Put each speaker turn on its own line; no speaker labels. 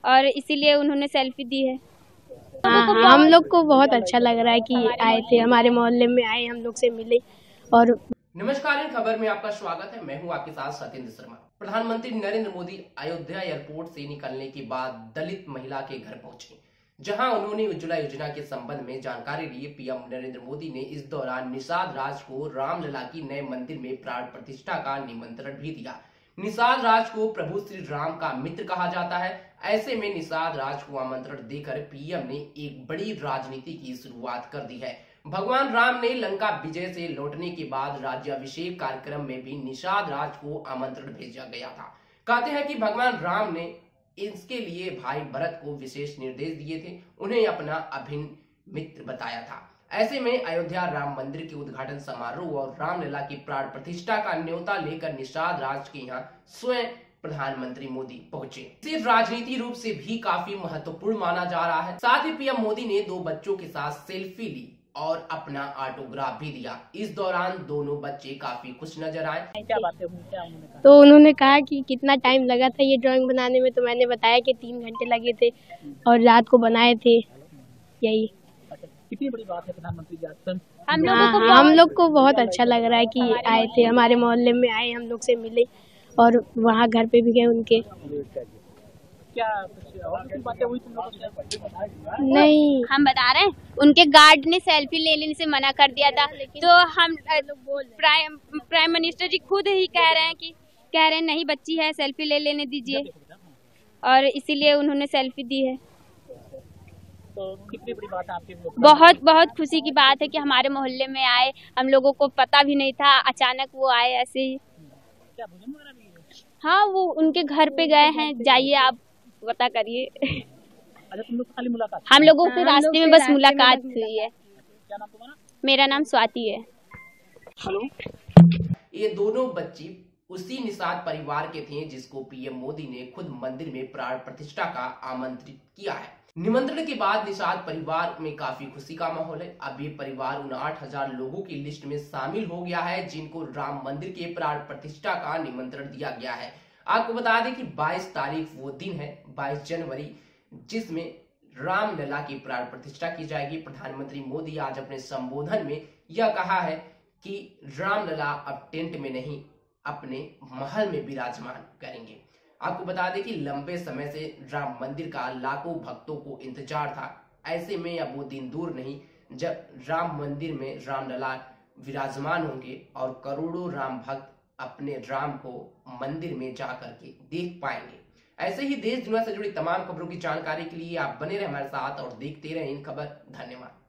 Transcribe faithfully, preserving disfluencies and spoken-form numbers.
और इसीलिए उन्होंने सेल्फी दी है।
हाँ, हाँ, हम लोग को बहुत अच्छा लग रहा है कि आए थे, हमारे मोहल्ले में आए, हम लोग से मिले। और
नमस्कार, इन खबर में आपका स्वागत है। मैं हूं आपके साथ सत्येंद्र शर्मा। प्रधानमंत्री नरेंद्र मोदी अयोध्या एयरपोर्ट से निकलने के बाद दलित महिला के घर पहुंचे, जहां उन्होंने उज्ज्वला योजना के संबंध में जानकारी ली। पीएम नरेंद्र मोदी ने इस दौरान निषाद राज को रामलला की नए मंदिर में प्राण प्रतिष्ठा का निमंत्रण भी दिया। निषाद राज को प्रभु श्री राम का मित्र कहा जाता है। ऐसे में निषाद राज को आमंत्रण देकर पीएम ने एक बड़ी राजनीति की शुरुआत कर दी है। भगवान राम ने लंका विजय से लौटने के बाद राज्याभिषेक कार्यक्रम में भी निषाद राज को आमंत्रण भेजा गया था। कहते हैं कि भगवान राम ने इसके लिए भाई भरत को विशेष निर्देश दिए थे, उन्हें अपना अभिन्न मित्र बताया था। ऐसे में अयोध्या राम मंदिर के उद्घाटन समारोह और रामलला की प्राण प्रतिष्ठा का न्योता लेकर निषाद राज के यहाँ स्वयं प्रधानमंत्री मोदी पहुंचे। इसे राजनीति रूप से भी काफी महत्वपूर्ण माना जा रहा है। साथ ही पीएम मोदी ने दो बच्चों के साथ सेल्फी ली और अपना ऑटोग्राफ भी दिया। इस दौरान दोनों बच्चे काफी खुश नजर आए।
क्या बातें हुई, क्या उन्होंने कहा?
तो उन्होंने कहा कि कितना टाइम लगा था ये ड्राइंग बनाने में, तो मैंने बताया कि तीन घंटे लगे थे और रात को बनाए थे। यही
अच्छा, कितनी बड़ी बात है प्रधानमंत्री जी आज
हम लोगों
हाँ,
को
हाँ, हम लोग को बहुत अच्छा लग रहा है कि आए थे, हमारे मोहल्ले में आए, हम लोग से मिले और वहाँ घर पे भी गए उनके।
क्या कुछ और भी बातें हुई तुम लोगों से?
नहीं,
हम बता रहे हैं, उनके गार्ड ने सेल्फी ले लेने से मना कर दिया था। तो हम प्राइम प्राइम मिनिस्टर जी खुद ही कह रहे हैं कि कह रहे हैं नहीं बच्ची है, सेल्फी ले लेने दीजिए, और इसीलिए उन्होंने सेल्फी दी है।
तो कितनी बड़ी बात है आपके लिए?
बहुत बहुत खुशी की बात है कि हमारे मोहल्ले में आए, हम लोगों को पता भी नहीं था, अचानक वो आए ऐसे ही।
क्या भोजन वगैरह भी है?
हाँ, वो उनके घर पे गए हैं, जाइए आप पता करिए।
अच्छा, तुम लोग खाली मुलाकात?
हम लोगों से
हाँ, हम
रास्ते
लोग
में
से
बस
रास्ते में
मुलाकात
बस
हुई है।
क्या नाम तुम्हारा?
मेरा नाम स्वाति है।
हेलो।
ये दोनों बच्ची उसी निषाद परिवार के थे जिसको पीएम मोदी ने खुद मंदिर में प्राण प्रतिष्ठा का आमंत्रित किया है। निमंत्रण के बाद निषाद परिवार में काफी खुशी का माहौल है। अब ये परिवार उन आठ हजार लोगों की लिस्ट में शामिल हो गया है जिनको राम मंदिर के प्राण प्रतिष्ठा का निमंत्रण दिया गया है। आपको बता दें कि बाईस तारीख वो दिन है, बाईस जनवरी, जिसमें रामलला की प्राण प्रतिष्ठा की जाएगी। प्रधानमंत्री मोदी आज अपने संबोधन में यह कहा है कि रामलला अब टेंट में नहीं, अपने महल में विराजमान करेंगे। आपको बता दें कि लंबे समय से राम मंदिर का लाखों भक्तों को इंतजार था। ऐसे में अब वो दिन दूर नहीं जब राम मंदिर में रामलला विराजमान होंगे और करोड़ों राम भक्त अपने राम को मंदिर में जा करके देख पाएंगे। ऐसे ही देश दुनिया से जुड़ी तमाम खबरों की जानकारी के लिए आप बने रहे हमारे साथ और देखते रहें इन खबर। धन्यवाद।